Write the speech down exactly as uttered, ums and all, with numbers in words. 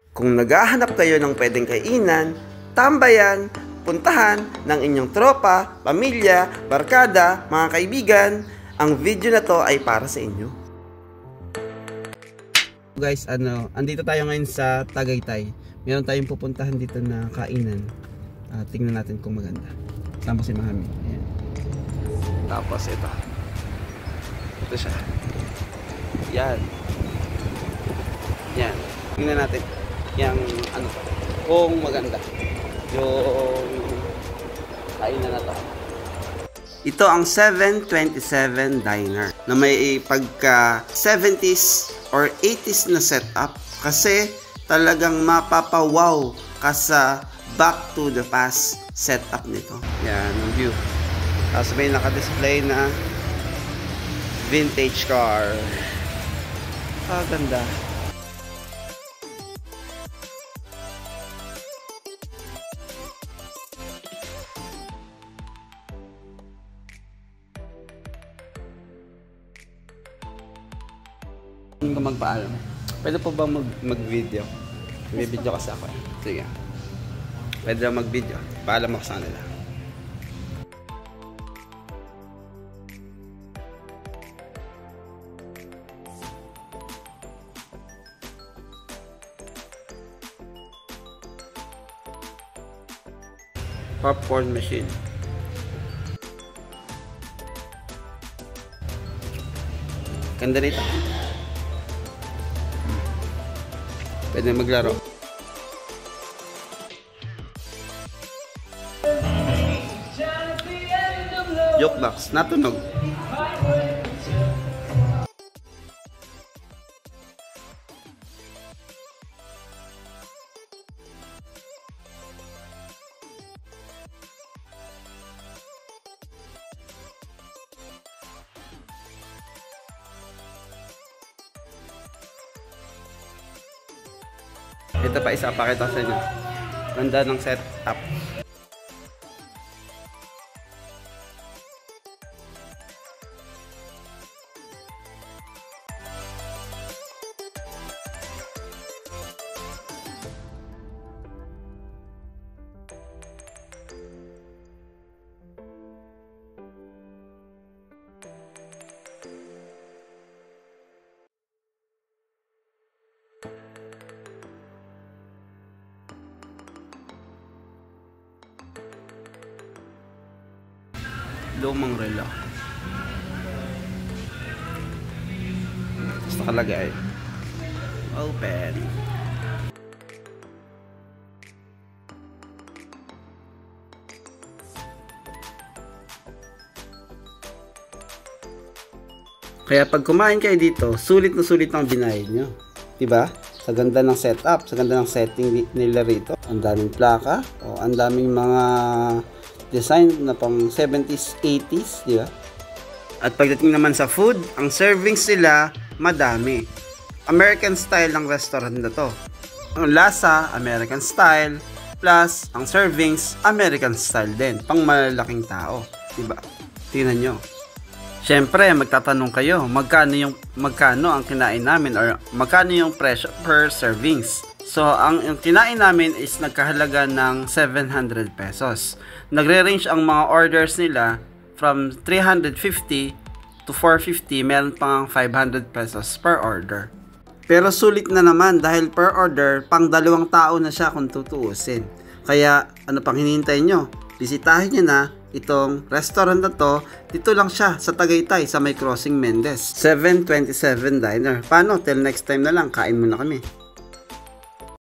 Kung naghahanap kayo ng pwedeng kainan, tambayan, puntahan ng inyong tropa, pamilya, barkada, mga kaibigan, ang video na to ay para sa inyo. Guys, ano, andito tayo ngayon sa Tagaytay. Meron tayong pupuntahan dito na kainan. Uh, tingnan natin kung maganda. Sama si Mami. Ayan. Tapos ito. Ito siya. Yan. Yan. Tingnan natin. Yang ano to. Kung maganda. Yung kainan na to. Ito ang seven twenty-seven Diner na may pagka seventies or eighties na setup kasi talagang mapapawaw ka sa back to the past setup nito. Yan ang view. Tapos may naka-display na vintage car. Ah, ganda. Hindi ko magpaalam. Pwede po bang mag mag-video? May video kasi ako. Sige. Pwede lang mag-video. Paalam ako sa kanila. Popcorn machine. Ganda nito. Pwede maglaro. Jukebox, natunog. Ito pa isa, pakita sa inyo. Ganda ng setup. Lumang relo. Tapos nakalagay open. Kaya pag kumain kayo dito, sulit na sulit ang binayad nyo, diba? Sa ganda ng setup, sa ganda ng setting nila rito. Ang daming plaka, o ang daming mga design na pang seventies, eighties, di ba? At pagdating naman sa food, ang servings nila madami. American style ng restaurant na to. Ang lasa, American style, plus ang servings, American style din, pang malalaking tao, di ba? Tingnan nyo. Siyempre, magtatanong kayo, magkano yung magkano ang kinain namin or magkano yung presyo per servings. So, ang, ang kinain namin is nagkahalaga ng seven hundred pesos. Nagre-range ang mga orders nila from three hundred fifty to four fifty, meron pang five hundred pesos per order. Pero sulit na naman dahil per order, pang dalawang tao na siya kung tutuusin. Kaya, ano pang hinihintay nyo? Bisitahin nyo na itong restaurant na to. Dito lang siya sa Tagaytay, sa may Crossing Mendez. seven twenty-seven Diner. Paano? Till next time na lang, kain muna kami.